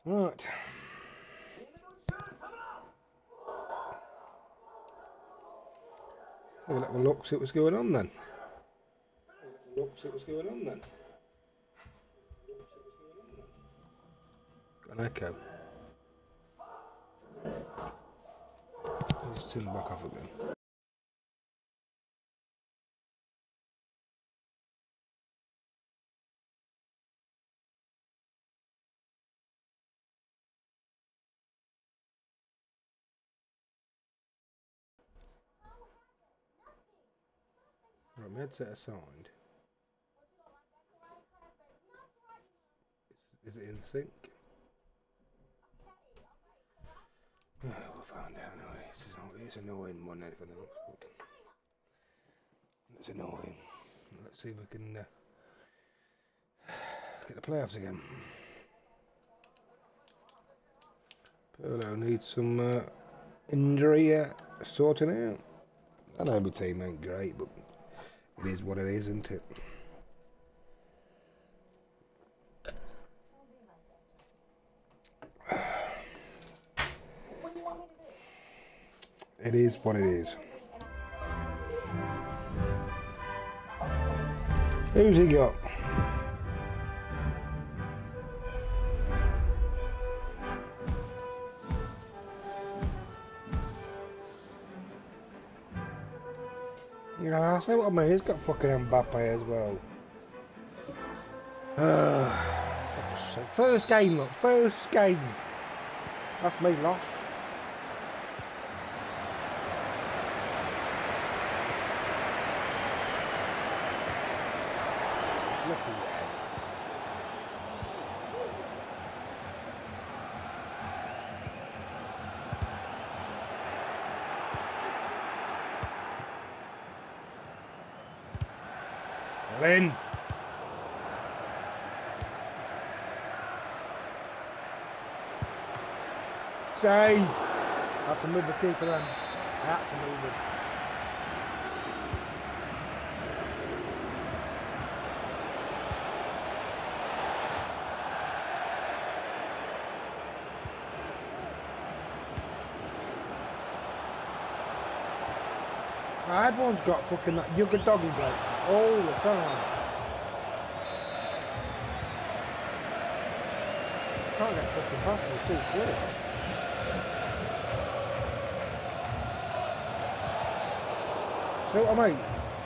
Right. Have a little look, see what's going on then. Got an echo. Let's turn back off again. Right, my headset aside. Is it in sync? Oh, we'll find out anyway. It's annoying more than anything else. But it's annoying. Let's see if we can get the playoffs again. Pirlo needs some injury sorting out. I know my team ain't great, but it is what it is, isn't it? It is what it is. Who's he got? Yeah, I say what I mean. He's got fucking Mbappe as well. Fuck's sake. First game, look. First game. That's me lost. In. Save. That's a move the keeper then. That's a move it. Everyone's got fucking that yugger doggy bloke all the time. Can't get fucking past me too quick. See what I mean?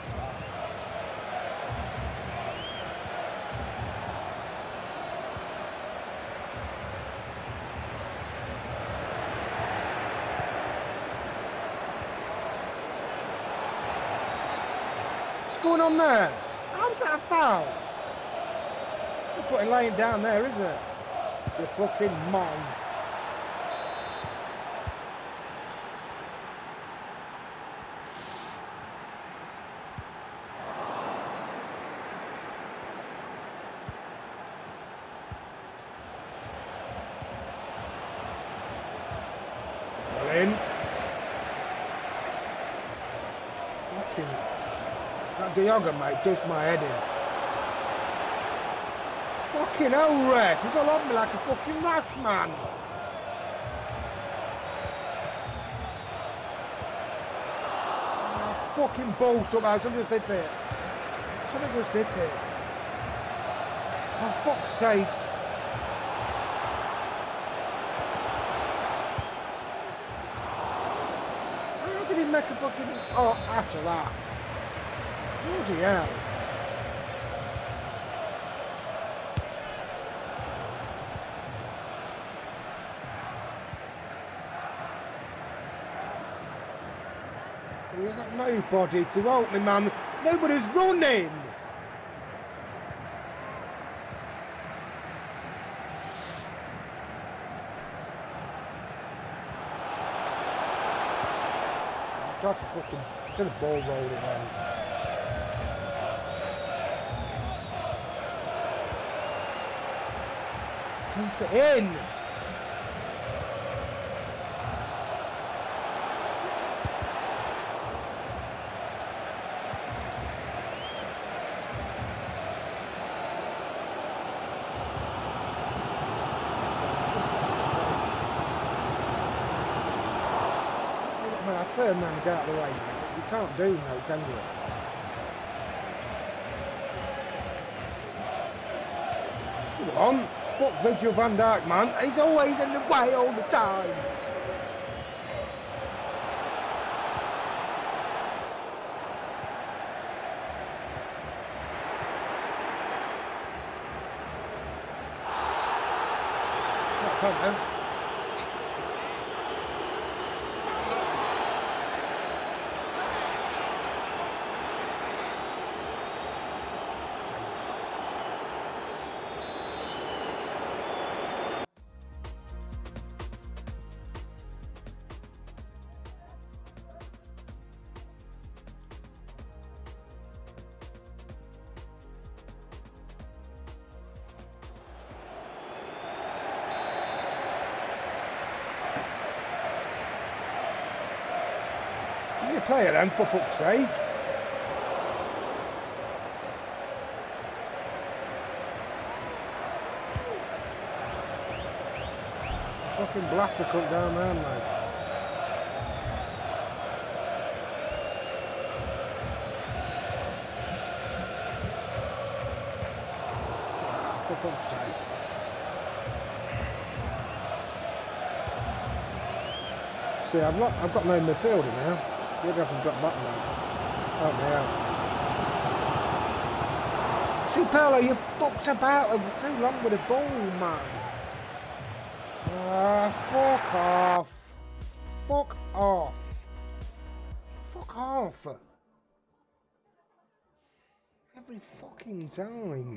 What's going on there? How's that a foul? You're putting laying down there, isn't it? You fucking man. Well in. Fucking. That Diogo, mate, does my head in. Fucking hell, ref. He's all on me like a fucking rash, man. Oh, fucking balls up there. Somebody just hit it. Somebody just hit it. For fuck's sake. How did he make a fucking... Oh, after that. Bloody hell. You've got nobody to help me, man. Nobody's running. I tried to fucking... Should have ball rolled it then. Please get in. turn around and get out of the way, mate. You can't do no, can you? Come on, fuck Virgil van Dijk, man. He's always in the way all the time. Not pento. You play it then, for fuck's sake. Fucking blaster cut down there, mate. For fuck's sake. See, I've got no midfielder now. You're going to have to drop back now. Oh, yeah. See, Perlo, you fucked about too long with the ball, man. Fuck off. Fuck off. Fuck off. Every fucking time.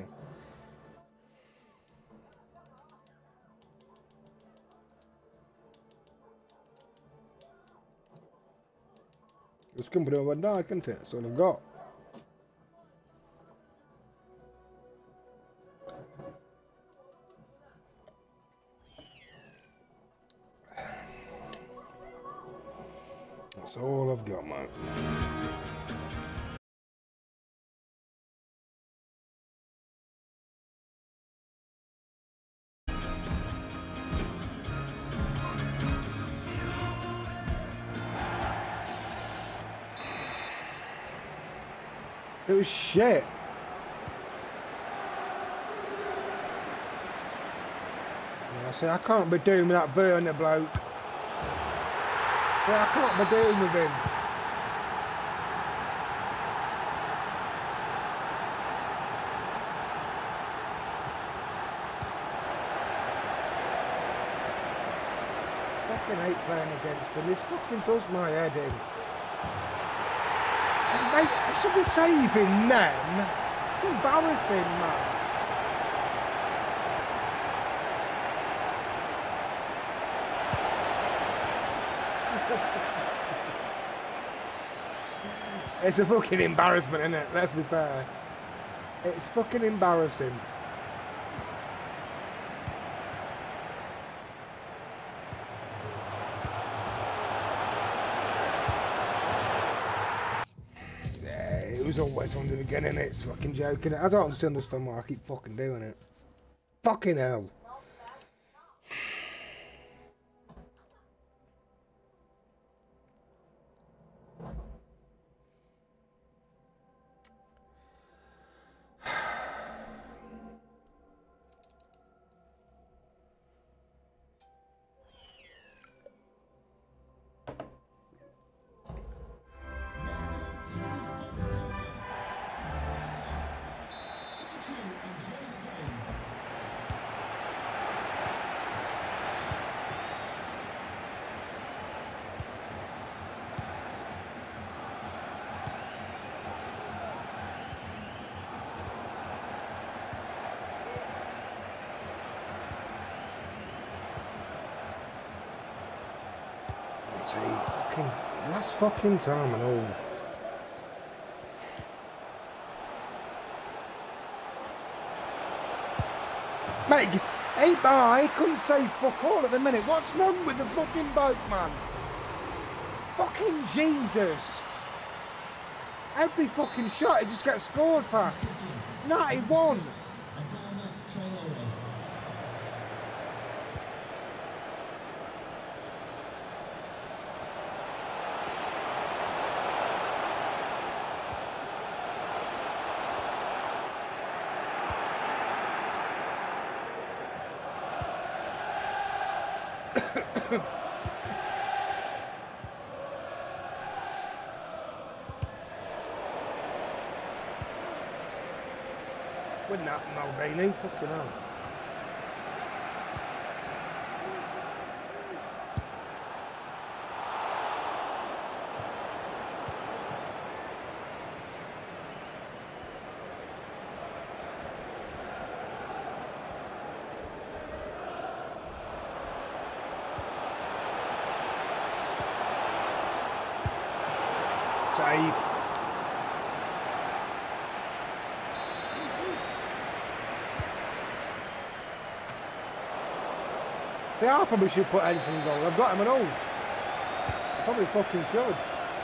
It's company over dark, isn't it? That's all I've got. That's all I've got, mate. It was shit. Yeah, see, I can't be doing with that Werner bloke. Yeah, I can't be doing with him. Fucking hate playing against him. This fucking does my head in. Mate, I should be saving them. It's embarrassing, man. It's a fucking embarrassment, isn't it? Let's be fair. It's fucking embarrassing. It was always on the beginning, it's fucking joking. I don't understand why I keep fucking doing it. Fucking hell. See, fucking last fucking time and all. Mate, hey, I couldn't say fuck all at the minute. What's wrong with the fucking boat, man? Fucking Jesus. Every fucking shot, it just gets scored past. 91. Wouldn't happen, Albini. Fucking hell. Save. See, I probably should put Edison in goal. I've got him and all. I probably fucking should.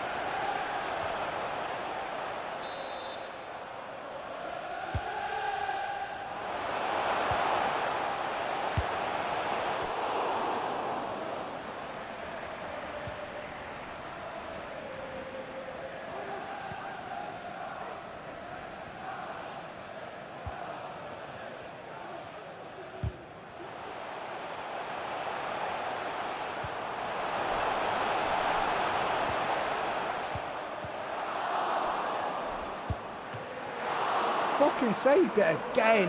Fucking saved it again.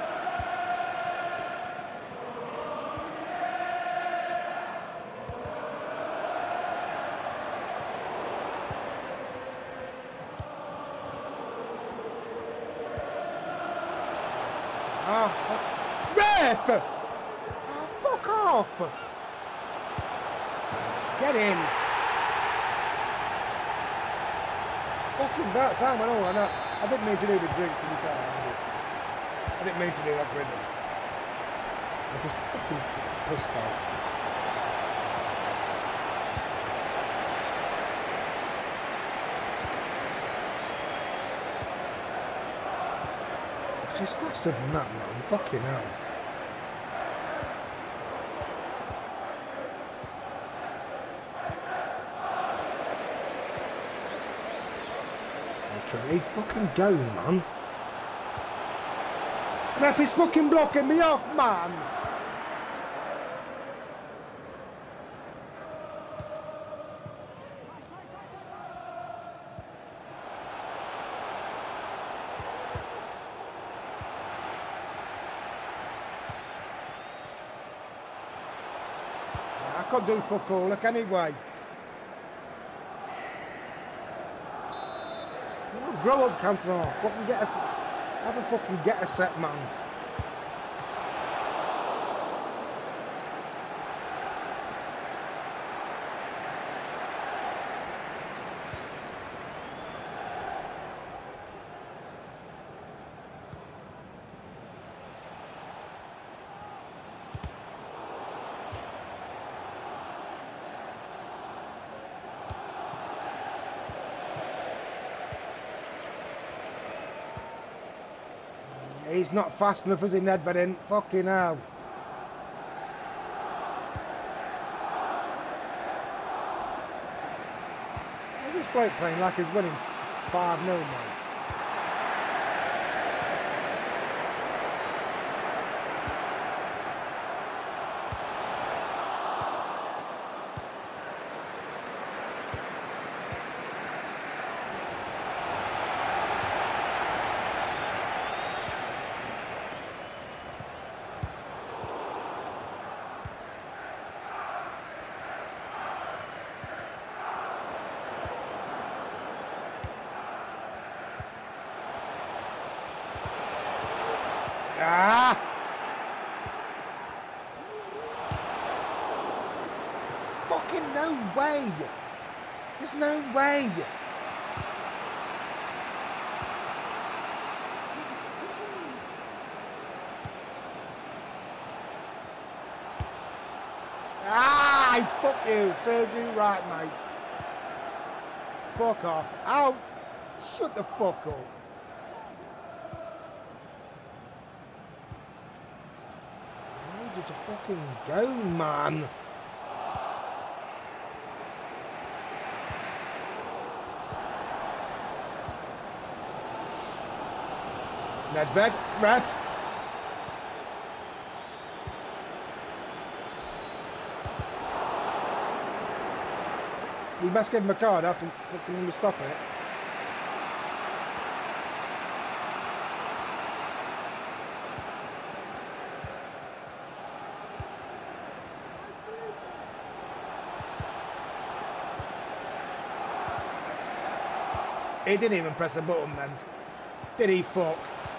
Ah, fuck. Ref! Oh, fuck off! Get in. Fucking about time and all, I know. I didn't mean to do the drink, to be fair. I didn't mean to do that with it. I'm just fucking pissed off. She's faster than that, man. Fucking hell. He fucking go, man. Ref is fucking blocking me off, man. I can't do fuck all, look, anyway. Grow up, Cantona. Fucking get a... Have a fucking get a set, man. He's not fast enough, is he, Nedved? Fucking hell. This bloke playing like he's winning 5-0, man. Ah! There's fucking no way! There's no way! Ah! Fuck you! Serves you right, mate. Fuck off. Out! Shut the fuck up. To fucking go, man. Nedved, ref. We best give him a card after fucking stop it. He didn't even press a button then. Did he fuck?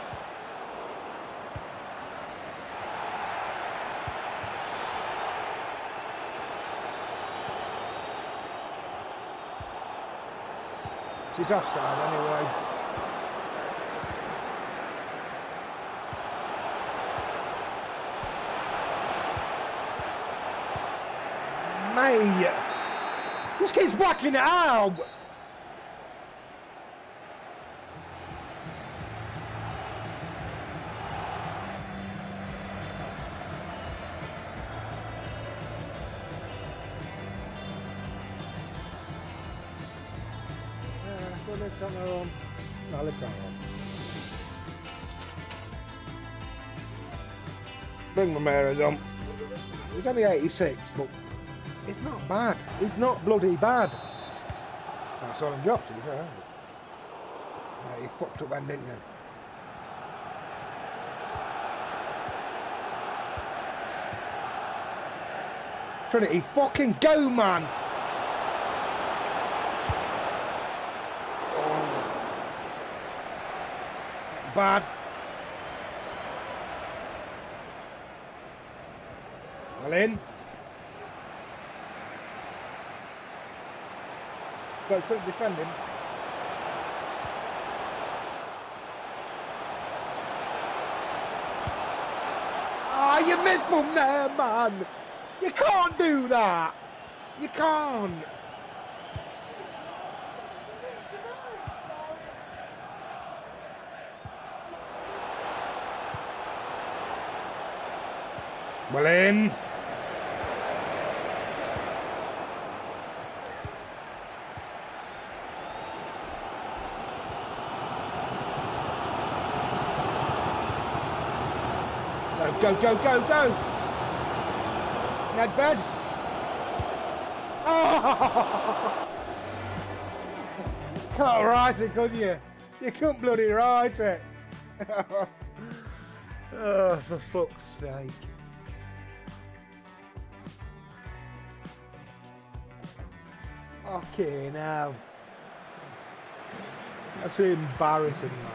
She's offside anyway. Mate, just keeps whacking it out. Bring my mirrors on. He's only 86, but it's not bad. It's not bloody bad. I saw him drop to be fair. Yeah, you fucked up then, didn't you? Trinity, fucking go, man! Bad. Well in. Got to defend him. Ah, you missed from there, man. You can't do that. You can't. Well in. Go, go, go, go! Nedved! Oh! Can't write it, could you? You couldn't bloody write it! Oh, for fuck's sake. Fucking hell. That's embarrassing, man.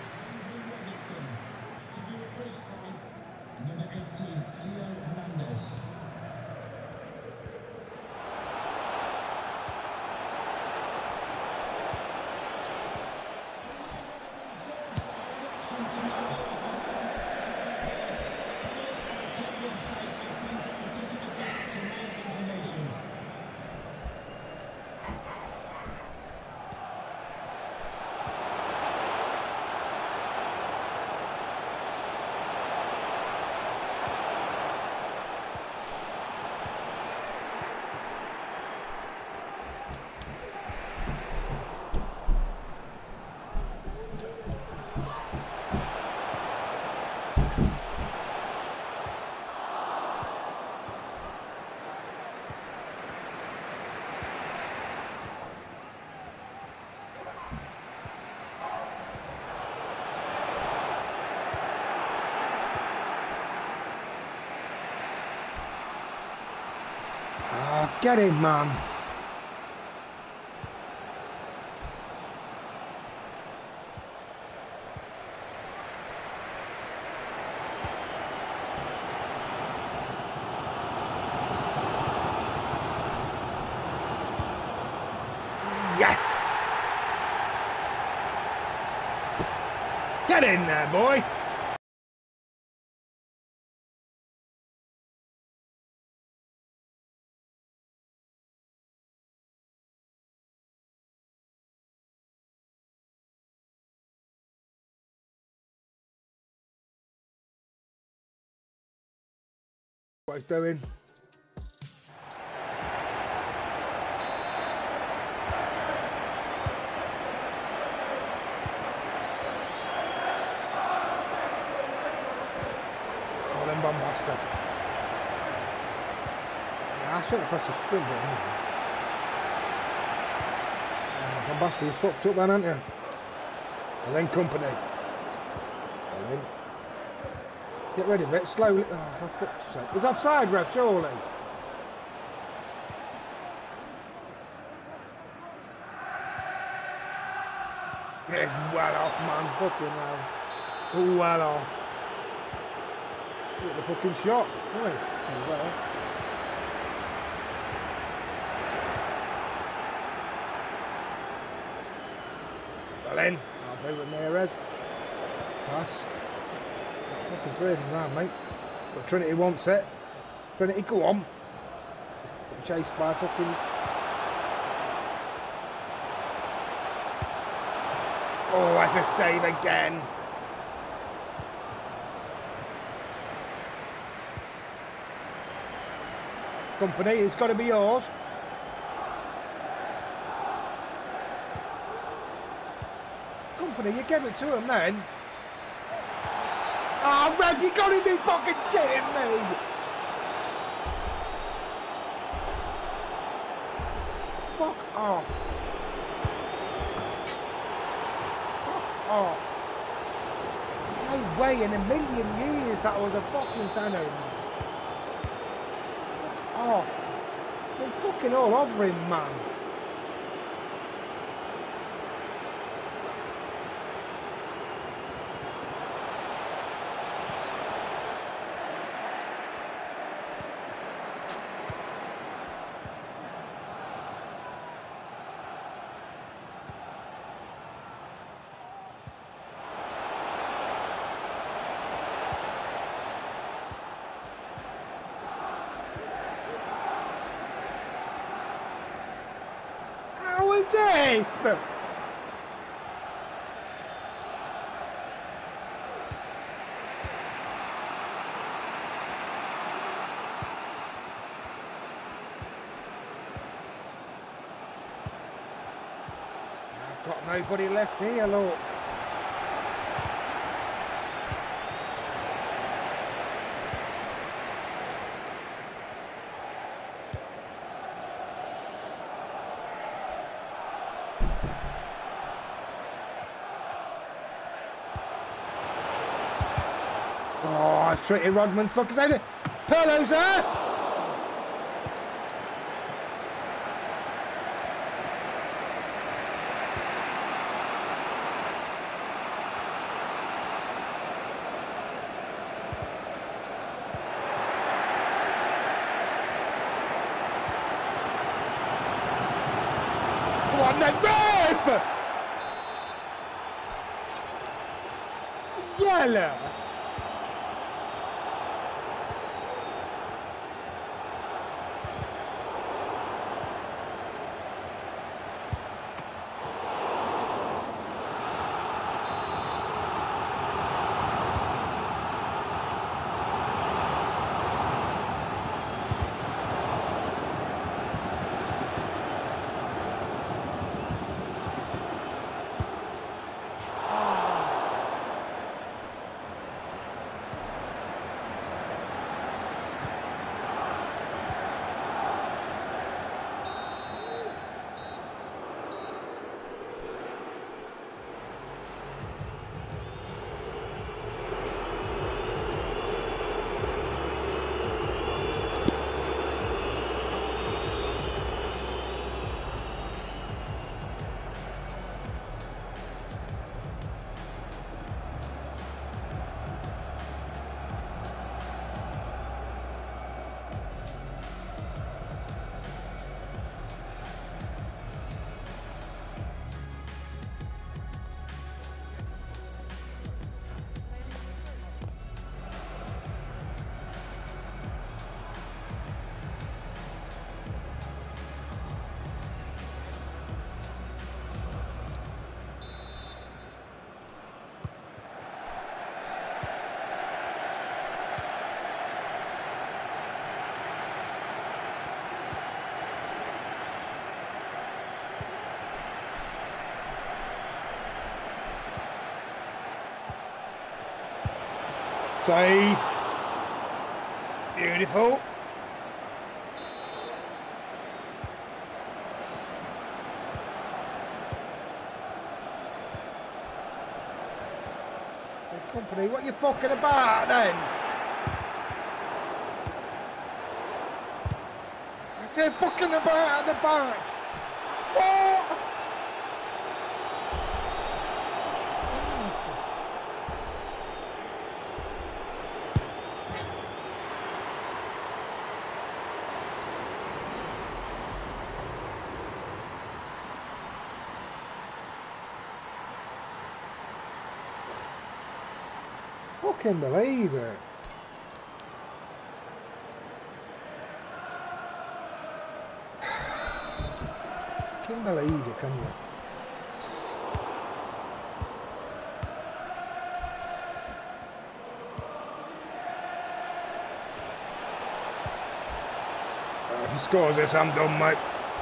Get in, man. Yes! Get in there, boy. What he's doing. Oh, then bombastic. Yeah, I shouldn't have pressed the sprint button. Van Basten, you fucked up then, haven't you? And then Company. And then... Get rid of it, slowly. Oh, for fuck's sake. It's offside, ref, surely. It's well off, man. Fucking hell. Well off. Look at the fucking shot. Right. Well. Well in. I'll do with Mahrez. Pass. Fucking three of them now, mate. But Trinity wants it. Trinity, go on. Chased by fucking... Oh, that's a save again. Company, it's got to be yours. Company, you gave it to him then. Oh, ref, you got to be fucking shitting me. Fuck off. Off. No way in a million years that was a fucking peno. Fuck off. They're fucking all over him, man. Safe. I've got nobody left here, look. Oh, Trinity Rodman, fuckers out of Perlo's there! Come on, then, ref! Yellow! Save. Beautiful. Company, what you fucking about then? I said fucking about at the back. What? Fucking believe it. Can't believe it, can you? If he scores this, I'm done, mate.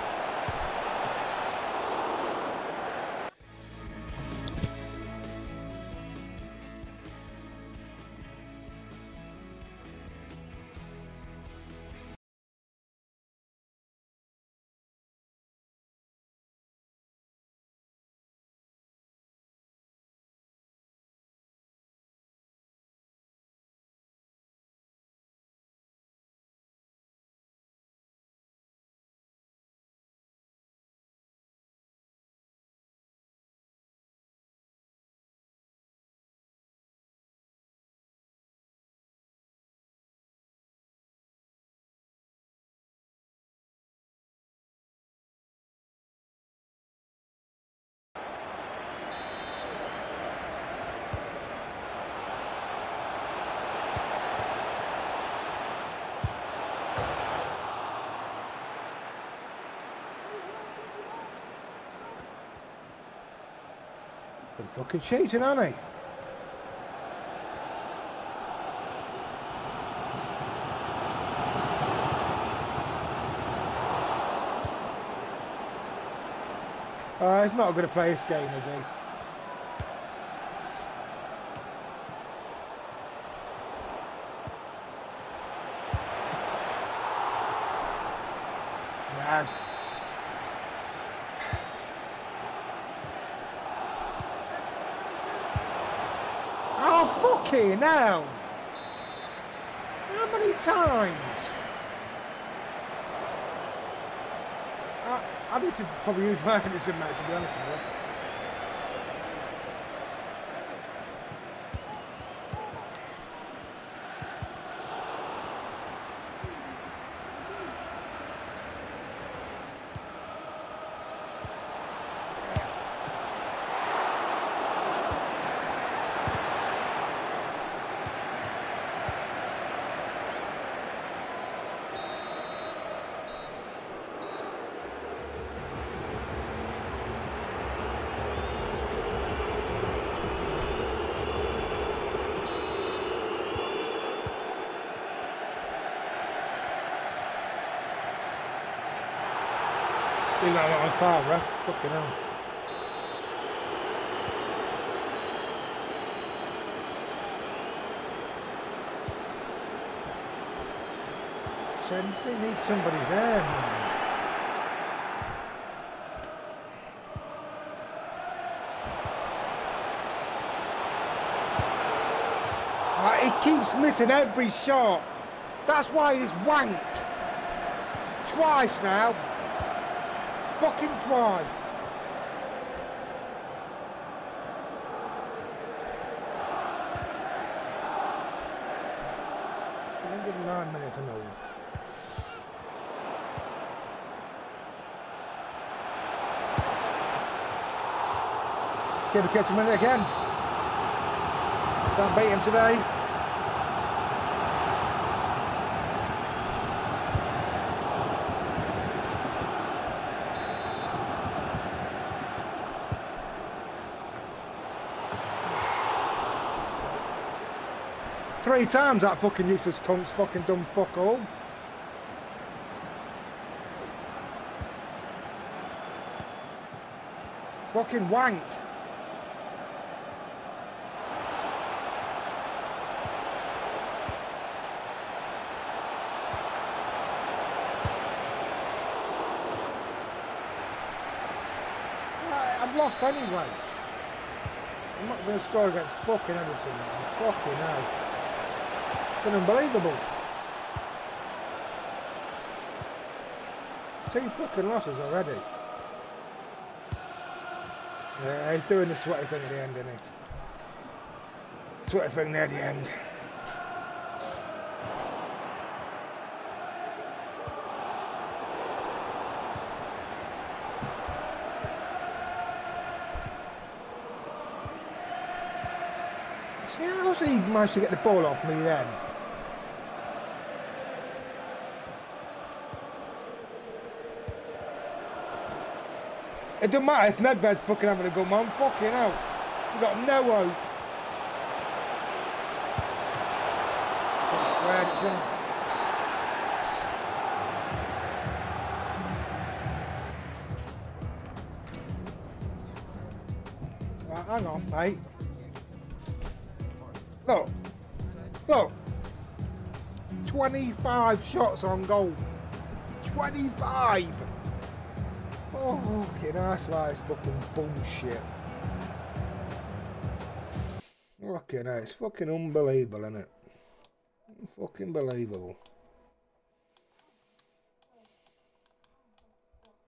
Been fucking cheating, hasn't he? He's not going to play this game, is he? No. Oh, fucking hell! How many times? I need to probably use my Henderson, mate, to be honest with you. He's not on fire, ref. Fucking hell. So they need somebody there, man. He keeps missing every shot. That's why he's wanked. Twice now. Fucking twice. I'm giving 9 minutes for no. Give a catch a minute again. Can't beat him today. Three times that fucking useless cunt's fucking done fuck all. Fucking wank. I've lost anyway. I'm not going to score against fucking Edison, man. Fucking hell. It's been unbelievable. 2 fucking losses already. Yeah, he's doing the sweaty thing at the end, isn't he? Sweaty thing near the end. See, how's he managed to get the ball off me then? It doesn't matter if Nedved's fucking having a good man. Fucking hell. We've got no hope. Got squared, it's in. Right, hang on, mate. Look. Look. 25 shots on goal. 25! Oh, fucking that's why it's fucking bullshit. Fucking hell, it's fucking unbelievable, isn't it? Fucking believable.